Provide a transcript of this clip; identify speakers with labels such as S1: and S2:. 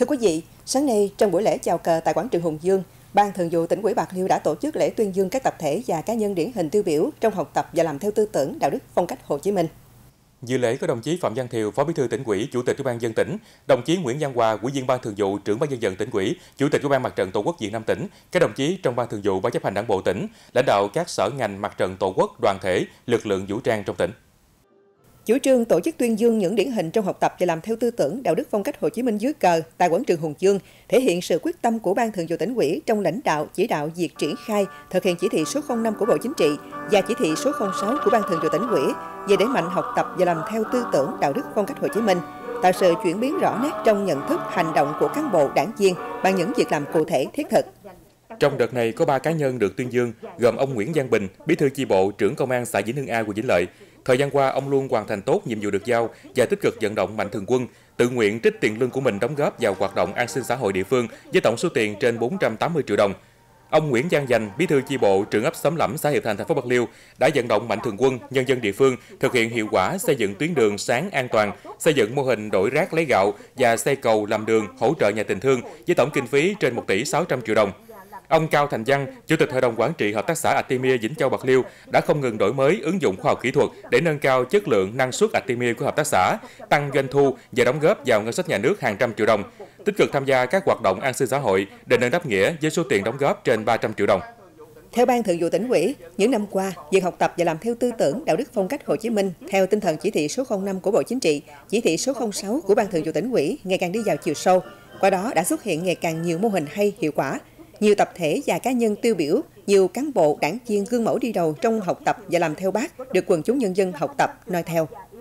S1: Thưa quý vị, sáng nay trong buổi lễ chào cờ tại quảng trường Hùng Dương, Ban Thường vụ Tỉnh ủy Bạc Liêu đã tổ chức lễ tuyên dương các tập thể và cá nhân điển hình tiêu biểu trong học tập và làm theo tư tưởng đạo đức phong cách Hồ Chí Minh.
S2: Dự lễ có đồng chí Phạm Văn Thiều, Phó Bí thư Tỉnh ủy, Chủ tịch Ủy ban nhân dân tỉnh, đồng chí Nguyễn Văn Hòa, Ủy viên Ban Thường vụ, Trưởng Ban Nhân dân Tỉnh ủy, Chủ tịch Ủy ban Mặt trận Tổ quốc Việt Nam tỉnh, các đồng chí trong Ban Thường vụ, Ban chấp hành Đảng bộ tỉnh, lãnh đạo các sở ngành Mặt trận Tổ quốc, đoàn thể, lực lượng vũ trang trong tỉnh.
S1: Chủ trương tổ chức tuyên dương những điển hình trong học tập và làm theo tư tưởng đạo đức phong cách Hồ Chí Minh dưới cờ tại quảng trường Hùng Dương thể hiện sự quyết tâm của Ban Thường vụ Tỉnh ủy trong lãnh đạo chỉ đạo việc triển khai thực hiện chỉ thị số 05 của Bộ Chính trị và chỉ thị số 06 của Ban Thường vụ Tỉnh ủy về đẩy mạnh học tập và làm theo tư tưởng đạo đức phong cách Hồ Chí Minh, tạo sự chuyển biến rõ nét trong nhận thức, hành động của cán bộ, đảng viên bằng những việc làm cụ thể, thiết thực.
S2: Trong đợt này có 3 cá nhân được tuyên dương, gồm ông Nguyễn Văn Bình, Bí thư chi bộ, trưởng công an xã Vĩnh Hưng A, huyện Vĩnh Lợi. Thời gian qua, ông luôn hoàn thành tốt nhiệm vụ được giao và tích cực vận động mạnh thường quân, tự nguyện trích tiền lương của mình đóng góp vào hoạt động an sinh xã hội địa phương với tổng số tiền trên 480 triệu đồng. Ông Nguyễn Văn Dành, Bí thư chi bộ, trưởng ấp Xóm Lẫm, xã Hiệp Thành, thành phố Bạc Liêu đã vận động mạnh thường quân, nhân dân địa phương thực hiện hiệu quả xây dựng tuyến đường sáng an toàn, xây dựng mô hình đổi rác lấy gạo và xây cầu làm đường hỗ trợ nhà tình thương với tổng kinh phí trên 1 tỷ 600 triệu đồng. Ông Cao Thành Văn, Chủ tịch Hội đồng Quản trị Hợp tác xã Artemia Vĩnh Châu Bạc Liêu đã không ngừng đổi mới, ứng dụng khoa học kỹ thuật để nâng cao chất lượng, năng suất Artemia của hợp tác xã, tăng doanh thu và đóng góp vào ngân sách nhà nước hàng trăm triệu đồng, tích cực tham gia các hoạt động an sinh xã hội, đền ơn đáp nghĩa với số tiền đóng góp trên 300 triệu đồng.
S1: Theo Ban Thường vụ Tỉnh ủy, những năm qua, việc học tập và làm theo tư tưởng đạo đức phong cách Hồ Chí Minh theo tinh thần chỉ thị số 05 của Bộ Chính trị, chỉ thị số 06 của Ban Thường vụ Tỉnh ủy ngày càng đi vào chiều sâu. Qua đó đã xuất hiện ngày càng nhiều mô hình hay, hiệu quả. Nhiều tập thể và cá nhân tiêu biểu, nhiều cán bộ, đảng viên gương mẫu đi đầu trong học tập và làm theo Bác được quần chúng nhân dân học tập, noi theo.